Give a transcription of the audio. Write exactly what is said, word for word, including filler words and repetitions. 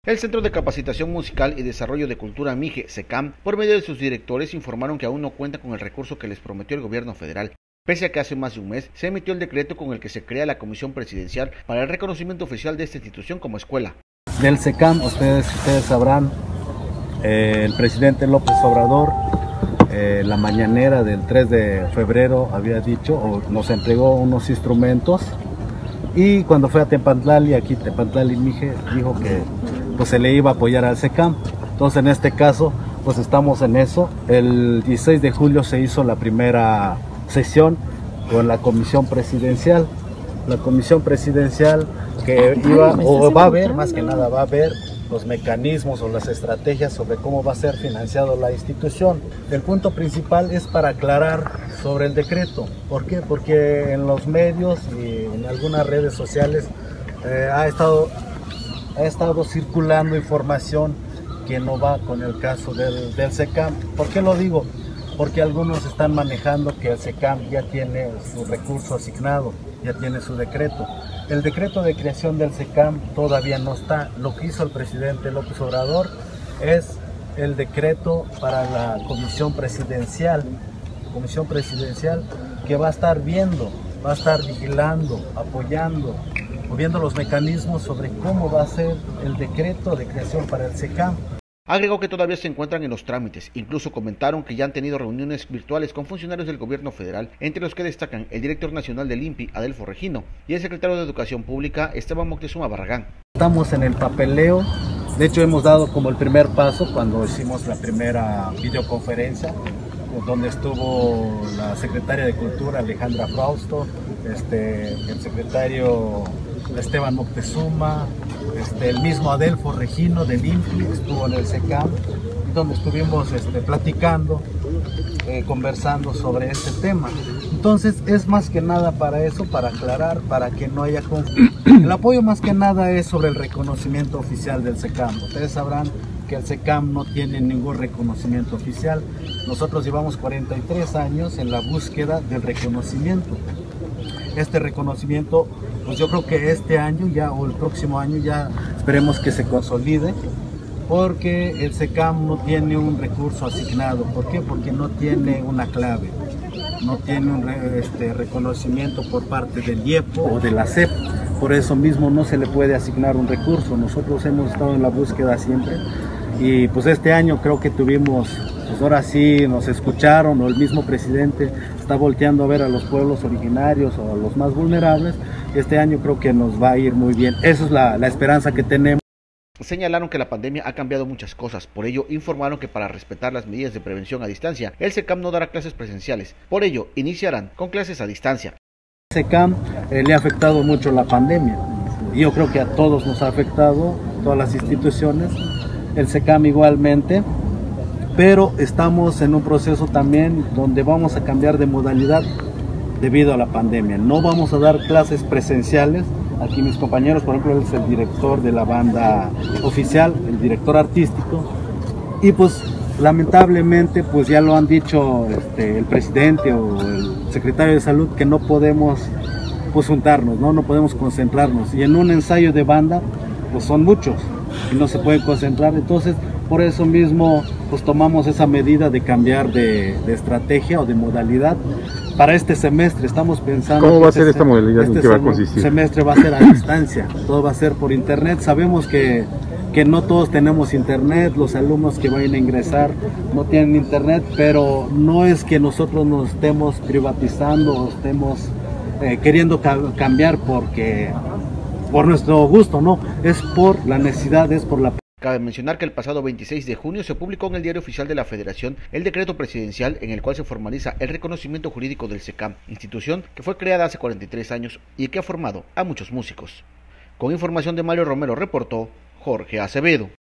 El Centro de Capacitación Musical y Desarrollo de Cultura Mije, SECAM, por medio de sus directores, informaron que aún no cuentan con el recurso que les prometió el gobierno federal, pese a que hace más de un mes se emitió el decreto con el que se crea la Comisión Presidencial para el reconocimiento oficial de esta institución como escuela. Del SECAM, ustedes, ustedes sabrán, eh, el presidente López Obrador, eh, la mañanera del tres de febrero había dicho, o nos entregó unos instrumentos, y cuando fue a Tepantlali, aquí Tepantlali Mije, dijo que pues se le iba a apoyar al SECAM. Entonces en este caso pues estamos en eso. El dieciséis de julio se hizo la primera sesión con la comisión presidencial. La comisión presidencial que iba, o va a ver, más que nada va a ver los mecanismos o las estrategias sobre cómo va a ser financiado la institución. El punto principal es para aclarar sobre el decreto. ¿Por qué? Porque en los medios y en algunas redes sociales eh, ha estado ha estado circulando información que no va con el caso del, del SECAM. ¿Por qué lo digo? Porque algunos están manejando que el SECAM ya tiene su recurso asignado, ya tiene su decreto. El decreto de creación del SECAM todavía no está. Lo que hizo el presidente López Obrador es el decreto para la comisión presidencial, comisión presidencial que va a estar viendo, va a estar vigilando, apoyando, viendo los mecanismos sobre cómo va a ser el decreto de creación para el SECAM. Agregó que todavía se encuentran en los trámites, incluso comentaron que ya han tenido reuniones virtuales con funcionarios del gobierno federal, entre los que destacan el director nacional del I N P I, Adelfo Regino, y el secretario de Educación Pública, Esteban Moctezuma Barragán. Estamos en el papeleo, de hecho hemos dado como el primer paso cuando hicimos la primera videoconferencia, donde estuvo la secretaria de Cultura Alejandra Frausto, este, el secretario Esteban Moctezuma, este, el mismo Adelfo Regino del I N P I estuvo en el SECAM, donde estuvimos este, platicando, eh, conversando sobre este tema. Entonces es más que nada para eso, para aclarar, para que no haya conflicto. El apoyo más que nada es sobre el reconocimiento oficial del SECAM. Ustedes sabrán que el SECAM no tiene ningún reconocimiento oficial. Nosotros llevamos cuarenta y tres años en la búsqueda del reconocimiento. Este reconocimiento, pues yo creo que este año ya o el próximo año ya esperemos que se consolide, porque el SECAM no tiene un recurso asignado. ¿Por qué? Porque no tiene una clave, no tiene un este, reconocimiento por parte del I E P O o de la S E P. Por eso mismo no se le puede asignar un recurso. Nosotros hemos estado en la búsqueda siempre y pues este año creo que tuvimos, pues ahora sí nos escucharon, o el mismo presidente está volteando a ver a los pueblos originarios o a los más vulnerables. Este año creo que nos va a ir muy bien. Esa es la, la esperanza que tenemos. Señalaron que la pandemia ha cambiado muchas cosas, por ello informaron que para respetar las medidas de prevención a distancia, el SECAM no dará clases presenciales, por ello iniciarán con clases a distancia. El SECAM eh, le ha afectado mucho la pandemia, yo creo que a todos nos ha afectado, todas las instituciones, el SECAM igualmente, pero estamos en un proceso también donde vamos a cambiar de modalidad debido a la pandemia. No vamos a dar clases presenciales. Aquí mis compañeros, por ejemplo, él es el director de la banda oficial, el director artístico, y pues lamentablemente pues ya lo han dicho este, el presidente o el secretario de salud, que no podemos pues juntarnos, ¿no? no podemos concentrarnos, y en un ensayo de banda pues son muchos y no se pueden concentrar. Entonces por eso mismo pues tomamos esa medida de cambiar de, de estrategia o de modalidad. Para este semestre estamos pensando... ¿Cómo va a ser esta modalidad? Este ¿En qué va a consistir? semestre va a ser a distancia, todo va a ser por internet. Sabemos que, que no todos tenemos internet, los alumnos que vayan a ingresar no tienen internet, pero no es que nosotros nos estemos privatizando o estemos eh, queriendo ca cambiar porque por nuestro gusto, no, es por la necesidad, es por la... Cabe mencionar que el pasado veintiséis de junio se publicó en el Diario Oficial de la Federación el decreto presidencial en el cual se formaliza el reconocimiento jurídico del SECAM, institución que fue creada hace cuarenta y tres años y que ha formado a muchos músicos. Con información de Mario Romero, reportó Jorge Acevedo.